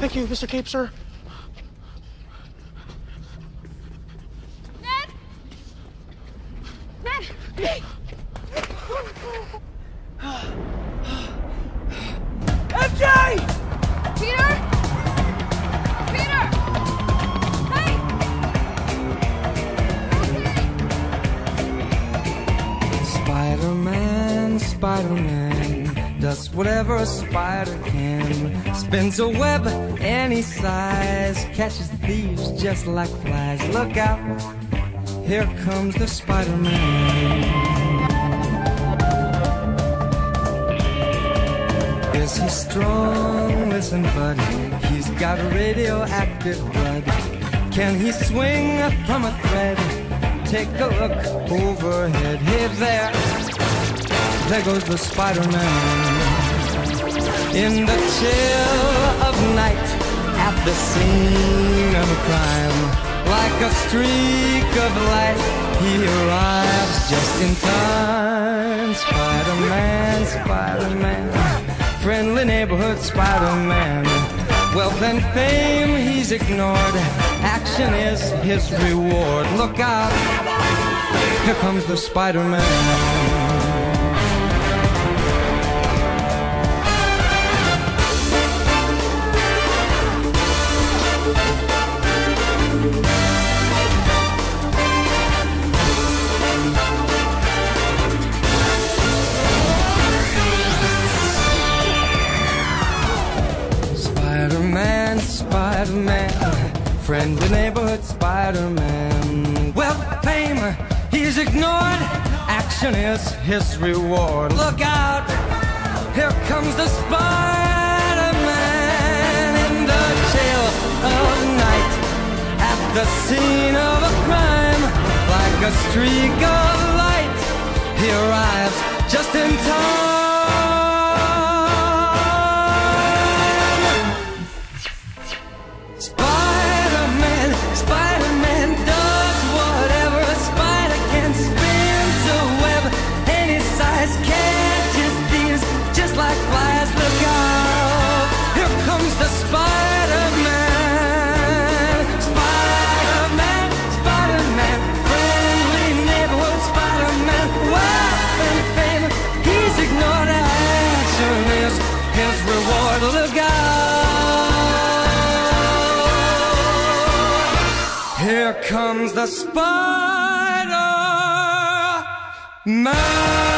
Thank you, Mr. Cape, sir. Ned! Ned! MJ! Peter! Peter! Hey! Spider-Man, Spider-Man does whatever a spider can. Spins a web any size, catches thieves just like flies. Look out, here comes the Spider-Man. Is he strong? Listen, buddy, he's got radioactive blood. Can he swing from a thread? Take a look overhead. Hey there goes the Spider-Man. In the chill of night, at the scene of a crime, like a streak of light, he arrives just in time. Spider-Man, Spider-Man, friendly neighborhood Spider-Man. Wealth and fame he's ignored, action is his reward. Look out, here comes the Spider-Man. Spider-Man, Spider-Man, friendly neighborhood Spider-Man. Wealth, fame, he's ignored, action is his reward. Look out, here comes the Spider-Man. In the chill of night, at the scene of a crime, like a streak of light, he arrives just in time. Look out! Here comes the Spider-Man.